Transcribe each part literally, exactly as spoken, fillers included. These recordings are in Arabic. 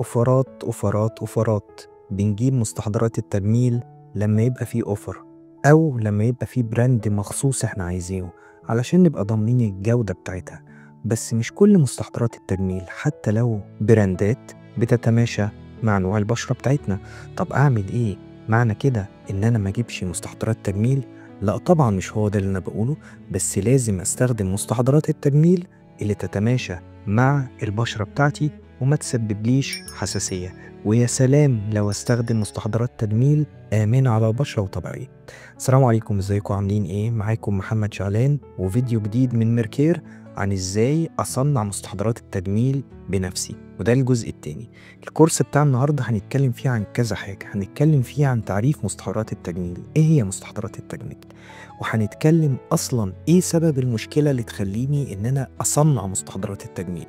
اوفرات اوفرات اوفرات بنجيب مستحضرات التجميل لما يبقى فيه اوفر او لما يبقى فيه براند مخصوص احنا عايزينه علشان نبقى ضامنين الجودة بتاعتها. بس مش كل مستحضرات التجميل حتى لو براندات بتتماشى مع نوع البشرة بتاعتنا. طب اعمل ايه؟ معنى كده ان انا ما اجيبش مستحضرات تجميل؟ لا طبعا مش هو ده اللي انا بقوله، بس لازم استخدم مستحضرات التجميل اللي تتماشى مع البشرة بتاعتي وما تسببليش حساسية. ويا سلام لو استخدم مستحضرات تجميل آمنة على البشرة وطبيعية. السلام عليكم، ازيكم عاملين ايه؟ معاكم محمد شعلان وفيديو جديد من ميركير عن ازاي اصنع مستحضرات التجميل بنفسي، وده الجزء التاني. الكورس بتاع النهاردة هنتكلم فيه عن كذا حاجة. هنتكلم فيه عن تعريف مستحضرات التجميل، ايه هي مستحضرات التجميل، وهنتكلم اصلا ايه سبب المشكلة اللي تخليني ان انا اصنع مستحضرات التجميل،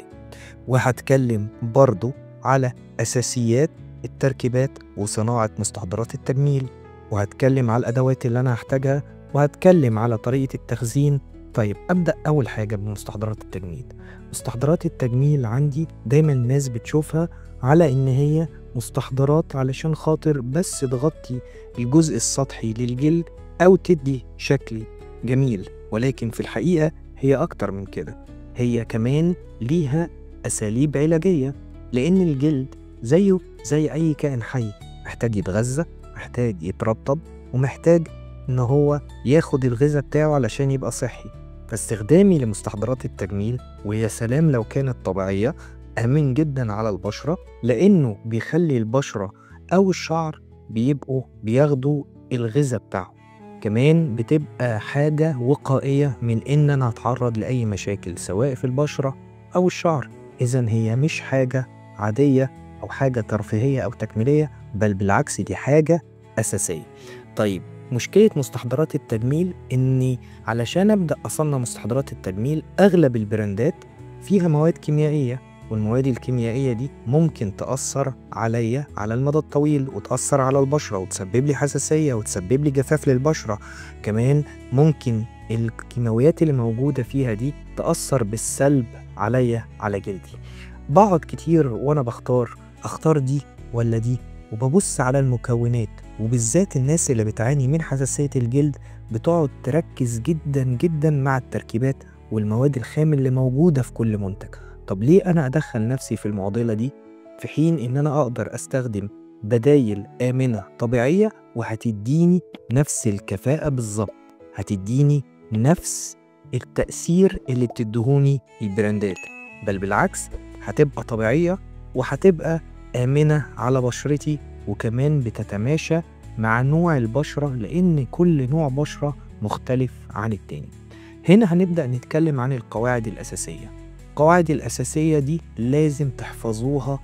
وهتكلم برضو على أساسيات التركيبات وصناعة مستحضرات التجميل، وهتكلم على الأدوات اللي أنا هحتاجها، وهتكلم على طريقة التخزين. طيب أبدأ أول حاجة بمستحضرات التجميل. مستحضرات التجميل عندي دايما الناس بتشوفها على إن هي مستحضرات علشان خاطر بس تغطي الجزء السطحي للجلد أو تدي شكل جميل، ولكن في الحقيقة هي أكتر من كده. هي كمان ليها أساليب علاجية، لأن الجلد زيه زي أي كائن حي، محتاج يتغذى، محتاج يترطب، ومحتاج إن هو ياخد الغذاء بتاعه علشان يبقى صحي. فاستخدامي لمستحضرات التجميل، ويا سلام لو كانت طبيعية، آمن جدا على البشرة، لأنه بيخلي البشرة أو الشعر بيبقوا بياخدوا الغذاء بتاعه. كمان بتبقى حاجة وقائية من إن أنا أتعرض لأي مشاكل سواء في البشرة أو الشعر. إذن هي مش حاجة عادية أو حاجة ترفيهية أو تكميلية، بل بالعكس دي حاجة أساسية. طيب مشكلة مستحضرات التجميل إني علشان أبدأ أصنع مستحضرات التجميل أغلب البراندات فيها مواد كيميائية، والمواد الكيميائية دي ممكن تأثر عليا على المدى الطويل، وتأثر على البشرة وتسبب لي حساسية وتسبب لي جفاف للبشرة. كمان ممكن الكيماويات اللي موجودة فيها دي تأثر بالسلب عليا على جلدي. بقعد كتير وانا بختار اختار دي ولا دي، وببص على المكونات، وبالذات الناس اللي بتعاني من حساسية الجلد بتقعد تركز جدا جدا مع التركيبات والمواد الخام اللي موجودة في كل منتج. طب ليه انا ادخل نفسي في المعضلة دي في حين ان انا اقدر استخدم بدايل آمنة طبيعية وهتديني نفس الكفاءة بالظبط، هتديني نفس التأثير اللي بتدهوني البراندات، بل بالعكس هتبقى طبيعية وهتبقى آمنة على بشرتي، وكمان بتتماشى مع نوع البشرة، لأن كل نوع بشرة مختلف عن التاني. هنا هنبدأ نتكلم عن القواعد الأساسية. القواعد الأساسية دي لازم تحفظوها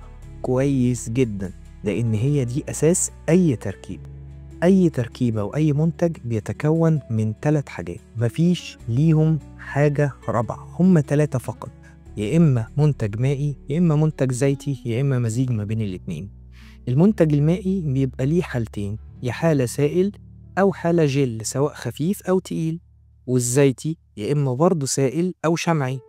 كويس جدا، لأن هي دي أساس أي تركيب. أي تركيبة وأي منتج بيتكون من ثلاث حاجات، مفيش ليهم حاجة رابعة، هم ثلاثة فقط: يا إما منتج مائي، يا إما منتج زيتي، يا إما مزيج ما بين الاتنين. المنتج المائي بيبقى ليه حالتين، يا حالة سائل أو حالة جل سواء خفيف أو تقيل، والزيتي يا إما برضه سائل أو شمعي،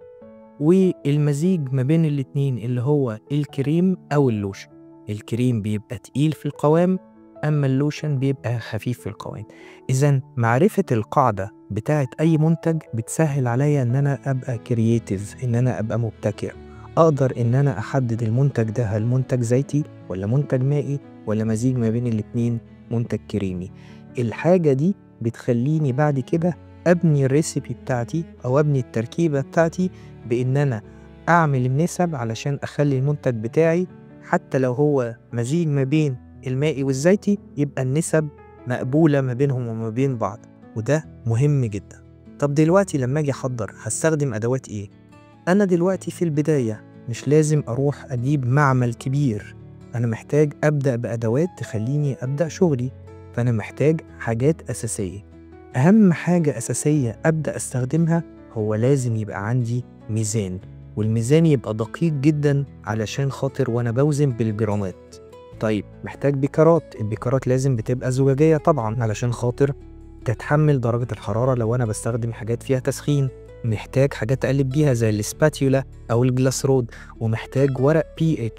والمزيج ما بين الاتنين اللي هو الكريم أو اللوشن. الكريم بيبقى تقيل في القوام، أما اللوشن بيبقى خفيف في القوام. إذن معرفة القاعدة بتاعت أي منتج بتسهل عليا إن أنا أبقى كرييتيف، إن أنا أبقى مبتكر، أقدر إن أنا أحدد المنتج ده هل منتج زيتي ولا منتج مائي ولا مزيج ما بين الاتنين منتج كريمي. الحاجة دي بتخليني بعد كده أبني الريسيبي بتاعتي أو أبني التركيبة بتاعتي بإن أنا أعمل النسب علشان أخلي المنتج بتاعي حتى لو هو مزيج ما بين المائي والزيتي يبقى النسب مقبولة ما بينهم وما بين بعض، وده مهم جدا. طب دلوقتي لما أجي أحضر هستخدم أدوات إيه؟ أنا دلوقتي في البداية مش لازم أروح أجيب معمل كبير، أنا محتاج أبدأ بأدوات تخليني أبدأ شغلي، فأنا محتاج حاجات أساسية. أهم حاجة أساسية أبدأ أستخدمها هو لازم يبقى عندي ميزان، والميزان يبقى دقيق جدا علشان خاطر وأنا بوزن بالجرامات. طيب محتاج بيكرات، البيكرات لازم بتبقى زجاجية طبعا علشان خاطر تتحمل درجة الحرارة لو أنا بستخدم حاجات فيها تسخين. محتاج حاجات أقلب بيها زي السباتيولا أو الجلاس رود، ومحتاج ورق بي اتش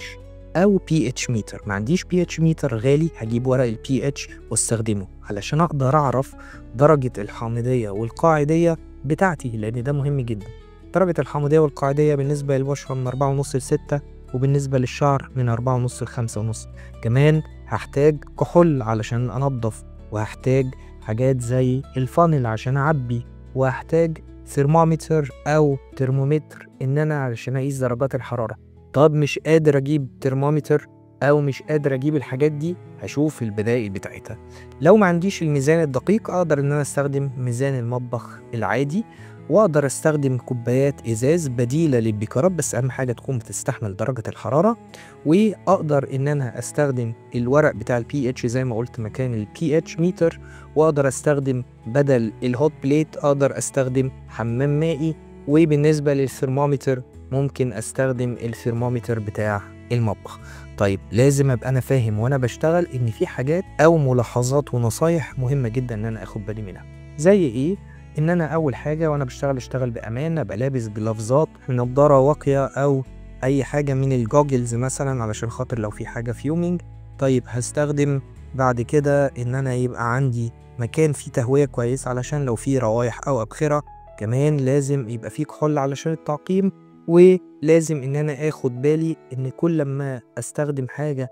او بي اتش ميتر. ما عنديش بي اتش ميتر غالي، هجيب ورق البي اتش واستخدمه علشان اقدر اعرف درجة الحامضية والقاعدية بتاعتي، لان ده مهم جدا. درجة الحامضية والقاعدية بالنسبة للبشرة من أربعة ونص لستة، وبالنسبة للشعر من أربعة ونص لخمسة ونص. كمان هحتاج كحول علشان انضف، وهحتاج حاجات زي الفانل عشان اعبي، وهحتاج ثرمومتر او ترمومتر ان انا علشان اقيس درجات الحرارة. طب مش قادر اجيب ترمومتر او مش قادر اجيب الحاجات دي، هشوف البدائل بتاعتها. لو ما عنديش الميزان الدقيق اقدر ان انا استخدم ميزان المطبخ العادي، واقدر استخدم كوبايات ازاز بديله للبيكرات، بس اهم حاجه تكون بتستحمل درجه الحراره. واقدر ان انا استخدم الورق بتاع البي اتش زي ما قلت مكان البي اتش ميتر، واقدر استخدم بدل الهوت بليت اقدر استخدم حمام مائي. وبالنسبه للثرمومتر ممكن استخدم الثرمومتر بتاع المطبخ. طيب لازم ابقى انا فاهم وانا بشتغل ان في حاجات او ملاحظات ونصايح مهمه جدا ان انا اخد بالي منها. زي ايه؟ ان انا اول حاجه وانا بشتغل اشتغل بامان، ابقى لابس جلافزات، نضاره واقيه او اي حاجه من الجوجلز مثلا علشان خاطر لو في حاجه فيومينج. طيب هستخدم بعد كده ان انا يبقى عندي مكان فيه تهويه كويس علشان لو في روايح او ابخره. كمان لازم يبقى فيه كحول علشان التعقيم، ولازم ان انا اخد بالي ان كل ما استخدم حاجه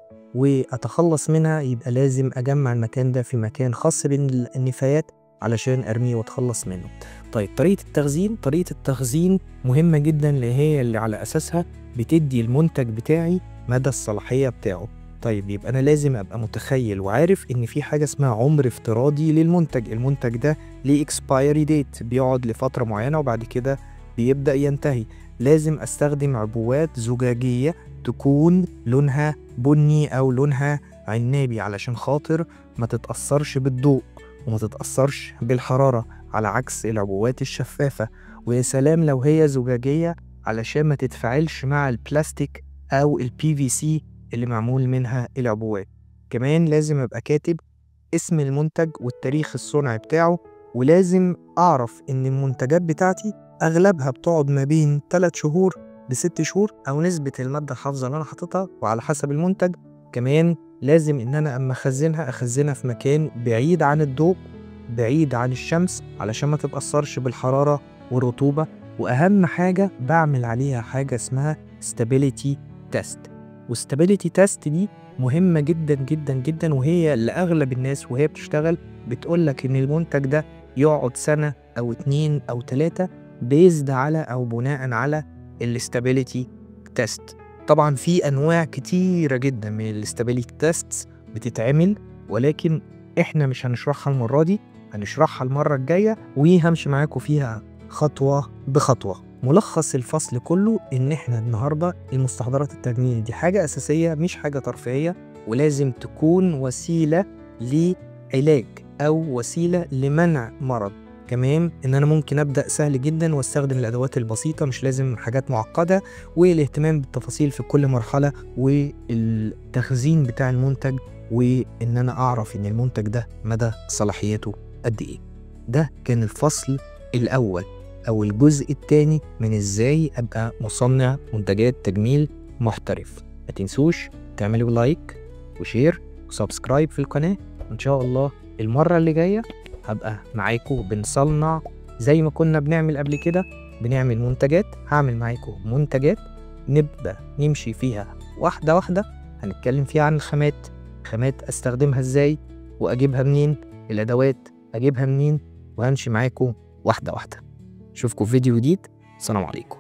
واتخلص منها يبقى لازم اجمع المكان ده في مكان خاص بالنفايات علشان ارميه واتخلص منه. طيب طريقه التخزين، طريقه التخزين مهمه جدا، اللي هي اللي على اساسها بتدي المنتج بتاعي مدى الصلاحيه بتاعه. طيب يبقى انا لازم ابقى متخيل وعارف ان في حاجه اسمها عمر افتراضي للمنتج. المنتج ده ليه اكسبايري ديت، بيقعد لفتره معينه وبعد كده بيبدا ينتهي. لازم استخدم عبوات زجاجيه تكون لونها بني او لونها عنابي علشان خاطر ما تتاثرش بالضوء وما تتأثرش بالحرارة، على عكس العبوات الشفافة. ويا سلام لو هي زجاجية علشان ما تتفاعلش مع البلاستيك أو البي في سي اللي معمول منها العبوات. كمان لازم أبقى كاتب اسم المنتج والتاريخ الصنع بتاعه، ولازم أعرف إن المنتجات بتاعتي أغلبها بتقعد ما بين ثلاث شهور لست شهور، أو نسبة المادة الحافظة اللي أنا حاططها وعلى حسب المنتج. كمان لازم ان انا اما اخزنها اخزنها في مكان بعيد عن الضوء، بعيد عن الشمس علشان ما تتأثرش بالحرارة والرطوبة. واهم حاجة بعمل عليها حاجة اسمها stability test. والstability test دي مهمة جدا جدا جدا، وهي اللي اغلب الناس وهي بتشتغل بتقولك ان المنتج ده يقعد سنة او اتنين او تلاتة بيزد على او بناء على الstability test. طبعا في انواع كتيره جدا من الاستابيليتي تيستس بتتعمل، ولكن احنا مش هنشرحها المره دي، هنشرحها المره الجايه وهمشي معاكم فيها خطوه بخطوه. ملخص الفصل كله ان احنا النهارده المستحضرات التجميل دي حاجه اساسيه مش حاجه ترفيهيه، ولازم تكون وسيله لعلاج او وسيله لمنع مرض. كمان ان انا ممكن ابدا سهل جدا واستخدم الادوات البسيطه، مش لازم حاجات معقده، والاهتمام بالتفاصيل في كل مرحله، والتخزين بتاع المنتج، وان انا اعرف ان المنتج ده مدى صلاحيته قد ايه. ده كان الفصل الاول او الجزء الثاني من ازاي ابقى مصنع منتجات تجميل محترف. ما تنسوش تعملوا لايك وشير وسبسكرايب في القناه. ان شاء الله المره اللي جايه هبقى معاكم بنصنع زي ما كنا بنعمل قبل كده، بنعمل منتجات. هعمل معاكم منتجات نبدأ نمشي فيها واحدة واحدة، هنتكلم فيها عن الخامات، خامات استخدمها ازاي واجيبها منين، الادوات اجيبها منين، وهمشي معاكم واحدة واحدة. اشوفكم في فيديو جديد. السلام عليكم.